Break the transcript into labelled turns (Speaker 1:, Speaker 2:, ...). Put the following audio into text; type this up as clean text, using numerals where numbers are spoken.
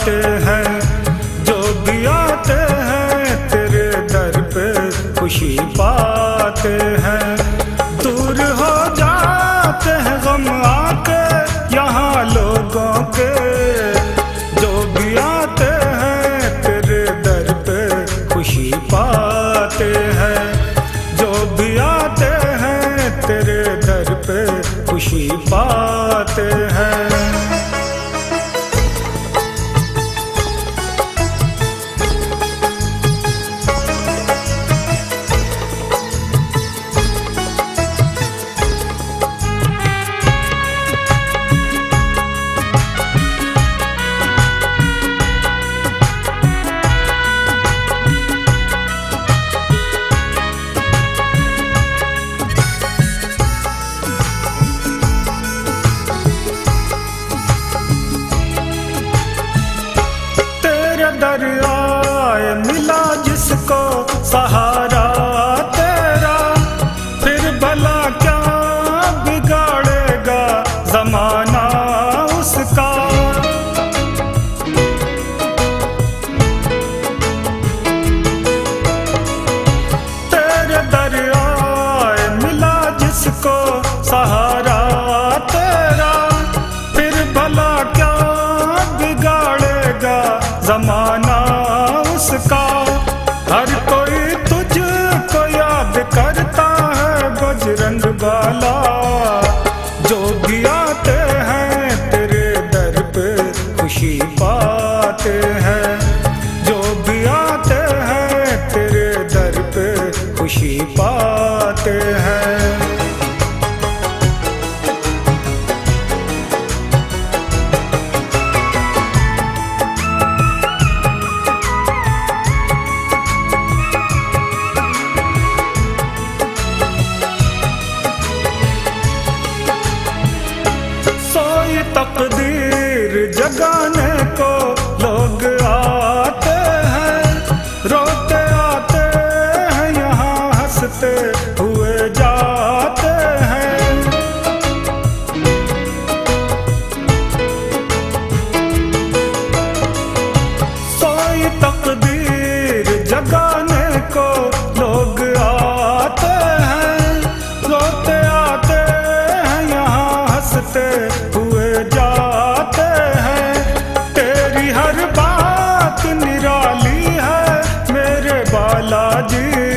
Speaker 1: आते हैं, जो भी आते हैं तेरे दर पे खुशी पाते हैं। दूर हो जाते हैं गम आके यहाँ लोगों के, जो भी आते हैं तेरे दर पे खुशी पाते हैं। जो भी आते हैं तेरे दर पे खुशी पाते हैं। दरियाए मिला जिसको सहारा तेरा, फिर भला क्या बिगाड़ेगा जमाना उसका। तेरे दरियाए मिला जिसको सहारा तेरा, फिर भला क्या बिगाड़ेगा जमाना उसका। हर कोई तुझको याद करता है बजरंग वाला, जो भी आते हैं तेरे दर पे खुशी पाते हैं। जो भी आते हैं तेरे दर पे खुशी पाते हैं। तकदीर जगाने को लोग आते हैं, रोते आते हैं यहाँ हंसते हुए जाते हैं। सोई तकदीर जगाने को लोग आते हैं, रोते आते हैं यहाँ हंसते हुए जाते हैं। तेरी हर बात निराली है मेरे बालाजी,